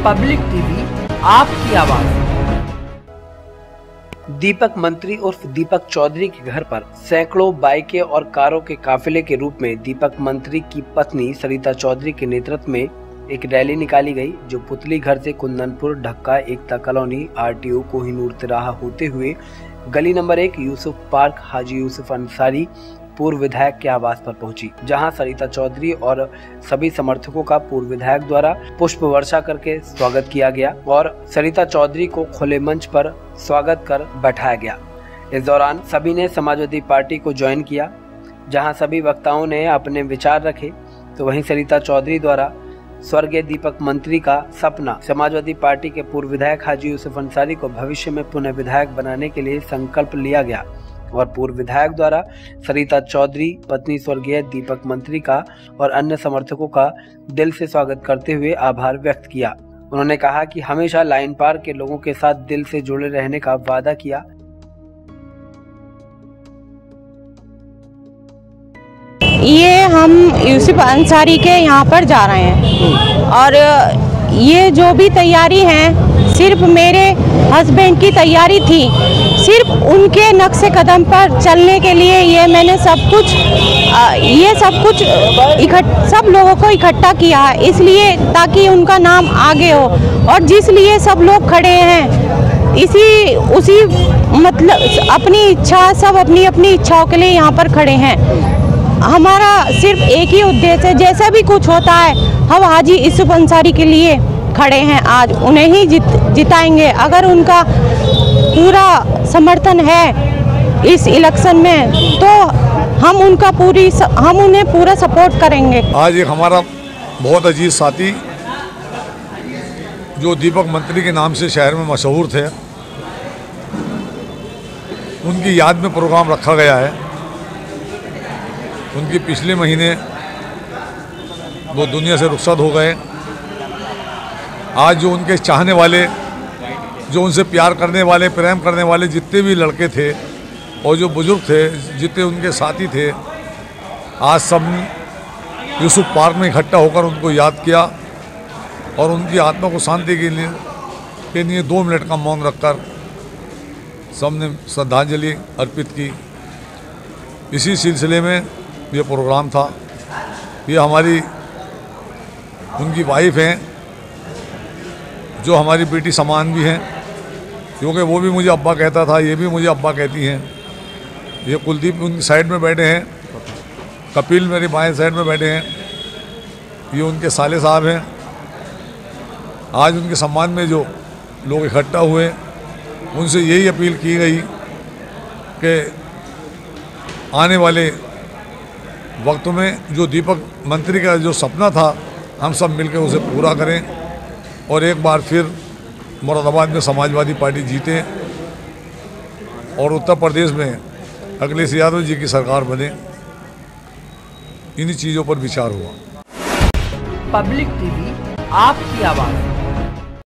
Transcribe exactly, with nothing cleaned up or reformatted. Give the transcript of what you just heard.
Public TV, आपकी आवाज। दीपक मंत्री उर्फ दीपक चौधरी के घर पर सैकड़ों बाइकें और कारों के काफिले के रूप में दीपक मंत्री की पत्नी सरिता चौधरी के नेतृत्व में एक रैली निकाली गई, जो पुतली घर से कुंदनपुर ढक्का एकता कॉलोनी आरटीओ कोहिनूर तिराहा होते हुए गली नंबर एक यूसुफ पार्क हाजी यूसुफ अंसारी पूर्व विधायक के आवास पर पहुंची, जहां सरिता चौधरी और सभी समर्थकों का पूर्व विधायक द्वारा पुष्प वर्षा करके स्वागत किया गया और सरिता चौधरी को खुले मंच पर स्वागत कर बैठाया गया। इस दौरान सभी ने समाजवादी पार्टी को ज्वाइन किया, जहां सभी वक्ताओं ने अपने विचार रखे, तो वहीं सरिता चौधरी द्वारा स्वर्गीय दीपक मंत्री का सपना समाजवादी पार्टी के पूर्व विधायक हाजी यूसुफ अंसारी को भविष्य में पुनः विधायक बनाने के लिए संकल्प लिया गया और पूर्व विधायक द्वारा सरिता चौधरी पत्नी स्वर्गीय दीपक मंत्री का और अन्य समर्थकों का दिल से स्वागत करते हुए आभार व्यक्त किया। उन्होंने कहा कि हमेशा लाइन पार के लोगों के साथ दिल से जुड़े रहने का वादा किया। ये हम यूसुफ अंसारी के यहाँ पर जा रहे हैं और ये जो भी तैयारी है सिर्फ मेरे हस्बैंड की तैयारी थी, सिर्फ उनके नक्शे कदम पर चलने के लिए ये मैंने सब कुछ ये सब कुछ इकट्ठ सब लोगों को इकट्ठा किया है, इसलिए ताकि उनका नाम आगे हो। और जिस लिए सब लोग खड़े हैं इसी उसी मतलब अपनी इच्छा सब अपनी अपनी इच्छाओं के लिए यहाँ पर खड़े हैं। हमारा सिर्फ एक ही उद्देश्य है, जैसा भी कुछ होता है हम हाजी यूसुफ अंसारी के लिए खड़े हैं, आज उन्हें ही जित जिताएंगे। अगर उनका पूरा समर्थन है इस इलेक्शन में तो हम उनका पूरी हम उन्हें पूरा सपोर्ट करेंगे। आज एक हमारा बहुत अजीज साथी जो दीपक मंत्री के नाम से शहर में मशहूर थे, उनकी याद में प्रोग्राम रखा गया है। उनके पिछले महीने वो दुनिया से रुखसत हो गए। आज जो उनके चाहने वाले, जो उनसे प्यार करने वाले, प्रेम करने वाले जितने भी लड़के थे और जो बुजुर्ग थे, जितने उनके साथी थे, आज सब यूसुफ पार्क में इकट्ठा होकर उनको याद किया और उनकी आत्मा को शांति के लिए के लिए दो मिनट का मौन रखकर सबने श्रद्धांजलि अर्पित की। इसी सिलसिले में ये प्रोग्राम था। ये हमारी उनकी वाइफ हैं, जो हमारी बेटी समान भी हैं, क्योंकि वो भी मुझे अब्बा कहता था, ये भी मुझे अब्बा कहती हैं। ये कुलदीप उनकी साइड में बैठे हैं, कपिल मेरी बाएं साइड में बैठे हैं, ये उनके साले साहब हैं। आज उनके सम्मान में जो लोग इकट्ठा हुए, उनसे यही अपील की गई कि आने वाले वक्त में जो दीपक मंत्री का जो सपना था हम सब मिलकर उसे पूरा करें और एक बार फिर मुरादाबाद में समाजवादी पार्टी जीते और उत्तर प्रदेश में अखिलेश यादव जी की सरकार बने। इन्हीं चीज़ों पर विचार हुआ। पब्लिक टीवी, आपकी आवाज़।